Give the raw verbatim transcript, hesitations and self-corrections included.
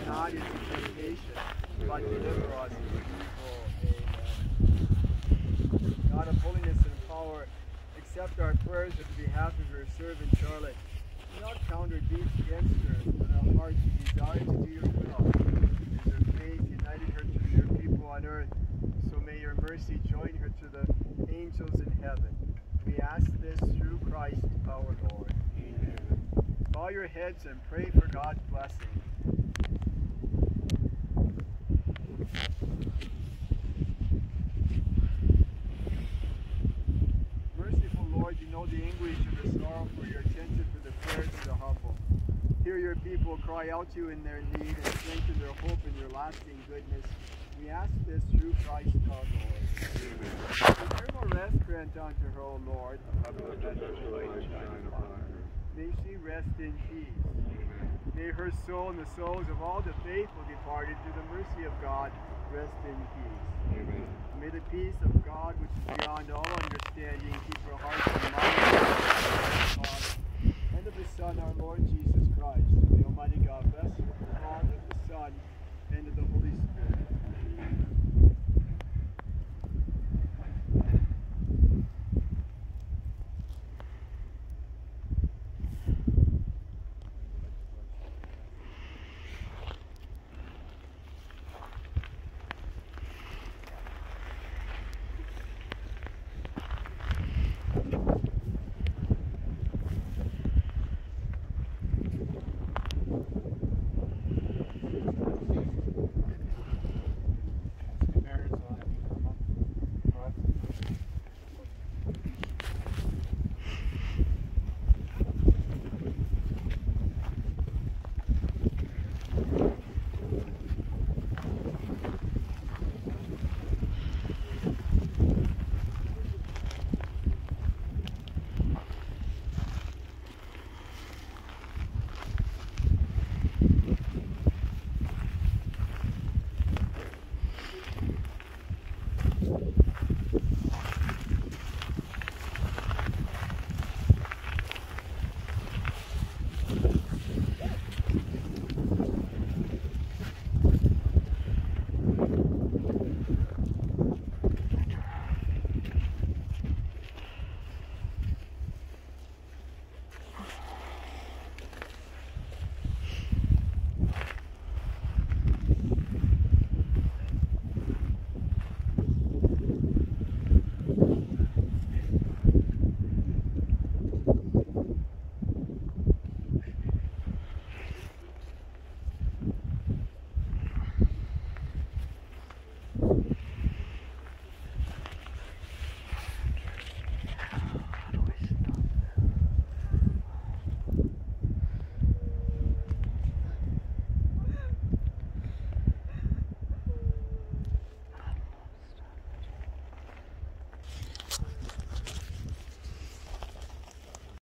not into temptation, but deliver us from evil. Amen. God of holiness and power, accept our prayers on behalf of your servant Charlotte. Do not count her deeds against her, but our hearts desire to do your will. As her faith united her to your people on earth, so may your mercy join her to the angels in heaven. We ask this through Christ our Lord. Amen. Bow your heads and pray for God's blessing. Merciful Lord, you know the anguish and the sorrow, for you're attentive to the prayers of the humble. Hear your people cry out to you in their need and strengthen their hope in your lasting goodness. We ask this through Christ our Lord. Amen. Eternal rest grant unto her, O Lord. May she rest in peace. Amen. May her soul and the souls of all the faithful departed through the mercy of God rest in peace. Amen. May the peace of God, which is beyond all understanding, keep her hearts and minds